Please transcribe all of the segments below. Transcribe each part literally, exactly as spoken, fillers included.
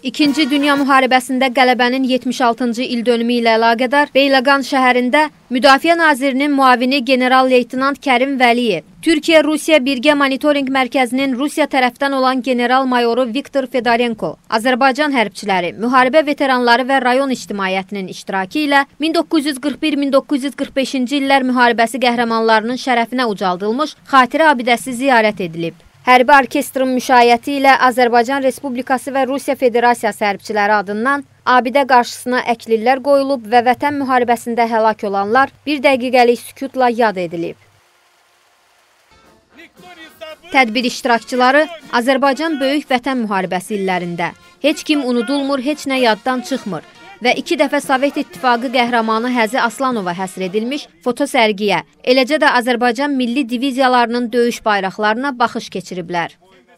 İkinci Dünya Müharibəsində qələbənin yetmiş altıncı ildönümü ilə əlaqədar Beyləqan şəhərində Müdafiə Nazirinin müavini general-leytenant Kərim Vəliyev, Türkiyə-Rusiya Birgə Monitorinq Mərkəzinin Rusiya tərəfdən olan general-mayoru Viktor Fedorenko, Azərbaycan hərbçiləri, müharibə veteranları və rayon ictimaiyyətinin iştirakı ilə min doqquz yüz qırx bir min doqquz yüz qırx beşinci illər müharibəsi qəhrəmanlarının şərəfinə ucaldılmış xatirə abidəsi ziyarət edilib. Hərbi orkestrın müşayiəti ilə Azərbaycan Respublikası və Rusiya Federasiyası hərbçiləri adından abidə qarşısına əklillər qoyulub və vətən müharibəsində həlak olanlar bir dəqiqəlik sükutla yad edilib. Tədbir iştirakçıları Azərbaycan Böyük Vətən Müharibəsi illərində heç kim unudulmur, heç nə yaddan çıxmır və iki dəfə Sovet İttifaqı qəhrəmanı Həzi Aslanova həsr edilmiş fotosərgiyə, eləcə də Azərbaycan milli diviziyalarının döyüş bayraqlarına baxış keçiriblər.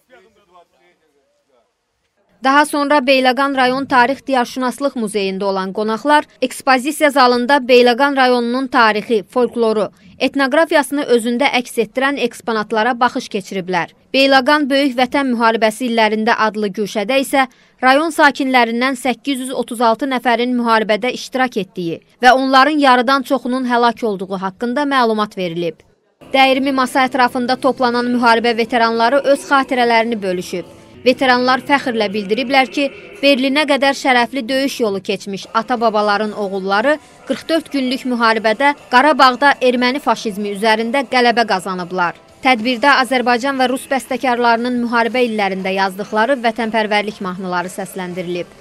Daha sonra Beyləqan rayon Tarix Diyarşünaslıq Muzeyində olan qonaqlar ekspozisiya zalında Beyləqan rayonunun tarixi, folkloru, etnoqrafiyasını özündə əks etdirən eksponatlara baxış keçiriblər. Beyləqan Böyük Vətən Müharibəsi illərində adlı güşədə isə rayon sakinlərindən səkkiz yüz otuz altı nəfərin müharibədə iştirak etdiyi və onların yarıdan çoxunun həlak olduğu haqqında məlumat verilib. Dəyirmi masa ətrafında toplanan müharibə veteranları öz xatirələrini bölüşüb. Veteranlar fəxrlə bildiriblər ki, Berlinə qədər şərəfli döyüş yolu keçmiş ata-babaların oğulları qırx dörd günlük müharibədə Qarabağda erməni faşizmi üzərində qələbə qazanıblar. Tədbirdə Azərbaycan və Rus bəstəkarlarının müharibə illərində yazdıqları vətənpərvərlik mahnıları səsləndirilib.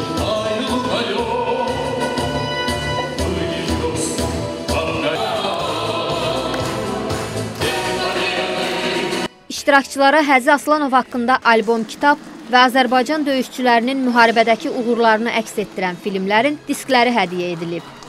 İştirakçılara Həzi Aslanov haqqında albom, kitab və Azərbaycan döyüşçülərinin müharibədəki uğurlarını əks etdirən filmlərin diskləri hədiyyə edilib.